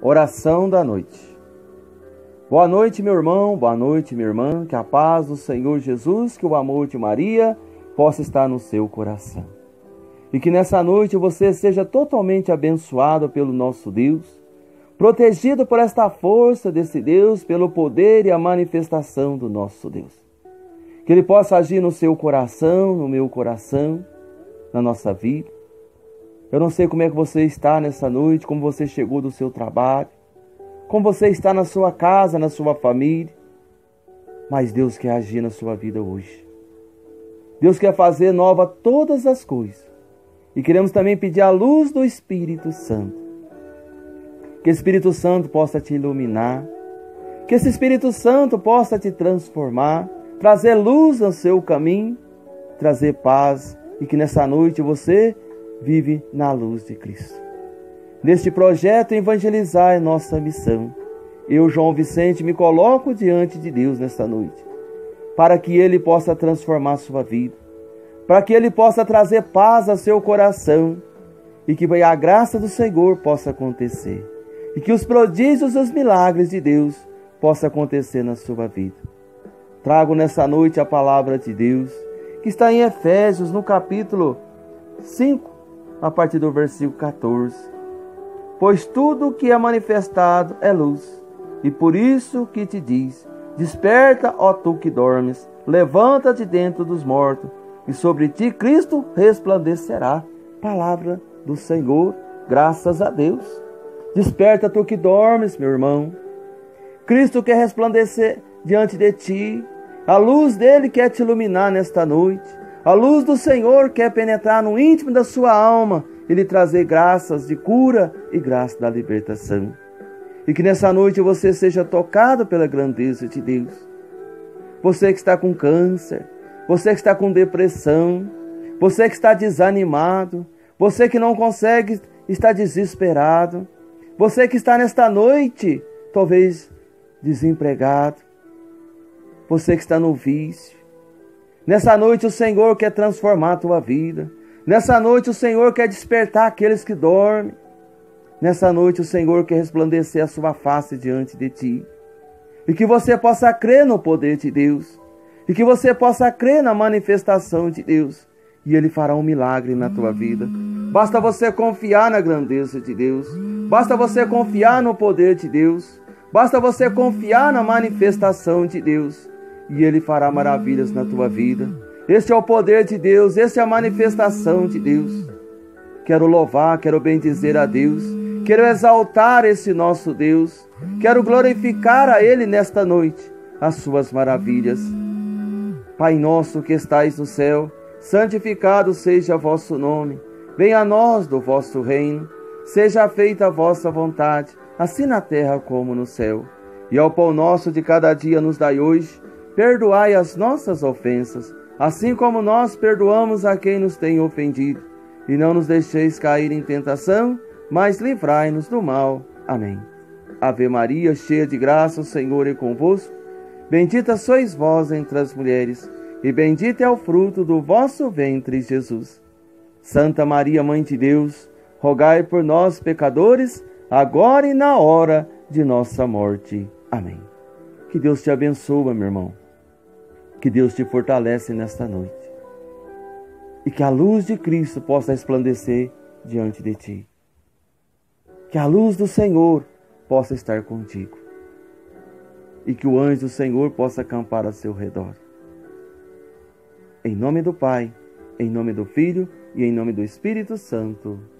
Oração da noite. Boa noite, meu irmão, boa noite, minha irmã. Que a paz do Senhor Jesus, que o amor de Maria possa estar no seu coração. E que nessa noite você seja totalmente abençoado pelo nosso Deus, protegido por esta força desse Deus, pelo poder e a manifestação do nosso Deus. Que Ele possa agir no seu coração, no meu coração, na nossa vida. Eu não sei como é que você está nessa noite, como você chegou do seu trabalho, como você está na sua casa, na sua família, mas Deus quer agir na sua vida hoje. Deus quer fazer nova todas as coisas. E queremos também pedir a luz do Espírito Santo. Que o Espírito Santo possa te iluminar, que esse Espírito Santo possa te transformar, trazer luz no seu caminho, trazer paz, e que nessa noite você vive na luz de Cristo. Neste projeto, evangelizar é nossa missão. Eu, João Vicente, me coloco diante de Deus nesta noite, para que Ele possa transformar a sua vida, para que Ele possa trazer paz ao seu coração, e que a graça do Senhor possa acontecer, e que os prodígios e os milagres de Deus possam acontecer na sua vida. Trago nessa noite a palavra de Deus, que está em Efésios, no capítulo 5, a partir do versículo 14. Pois tudo o que é manifestado é luz, e por isso que te diz: desperta, ó tu que dormes, levanta-te dentro dos mortos, e sobre ti Cristo resplandecerá. Palavra do Senhor, graças a Deus. Desperta, tu que dormes, meu irmão. Cristo quer resplandecer diante de ti. A luz dele quer te iluminar nesta noite. A luz do Senhor quer penetrar no íntimo da sua alma e lhe trazer graças de cura e graça da libertação. E que nessa noite você seja tocado pela grandeza de Deus. Você que está com câncer, você que está com depressão, você que está desanimado, você que não consegue, está desesperado, você que está nesta noite, talvez desempregado, você que está no vício. Nessa noite o Senhor quer transformar a tua vida. Nessa noite o Senhor quer despertar aqueles que dormem. Nessa noite o Senhor quer resplandecer a sua face diante de ti. E que você possa crer no poder de Deus. E que você possa crer na manifestação de Deus. E Ele fará um milagre na tua vida. Basta você confiar na grandeza de Deus. Basta você confiar no poder de Deus. Basta você confiar na manifestação de Deus. E Ele fará maravilhas na tua vida. Este é o poder de Deus, esta é a manifestação de Deus. Quero louvar, quero bendizer a Deus, quero exaltar esse nosso Deus, quero glorificar a Ele nesta noite, as suas maravilhas. Pai nosso que estais no céu, santificado seja vosso nome, venha a nós do vosso reino, seja feita a vossa vontade, assim na terra como no céu. E ao pão nosso de cada dia nos dai hoje, perdoai as nossas ofensas, assim como nós perdoamos a quem nos tem ofendido. E não nos deixeis cair em tentação, mas livrai-nos do mal. Amém. Ave Maria, cheia de graça, o Senhor é convosco. Bendita sois vós entre as mulheres, e bendito é o fruto do vosso ventre, Jesus. Santa Maria, Mãe de Deus, rogai por nós, pecadores, agora e na hora de nossa morte. Amém. Que Deus te abençoe, meu irmão. Que Deus te fortalece nesta noite. E que a luz de Cristo possa resplandecer diante de ti. Que a luz do Senhor possa estar contigo. E que o anjo do Senhor possa acampar ao seu redor. Em nome do Pai, em nome do Filho e em nome do Espírito Santo.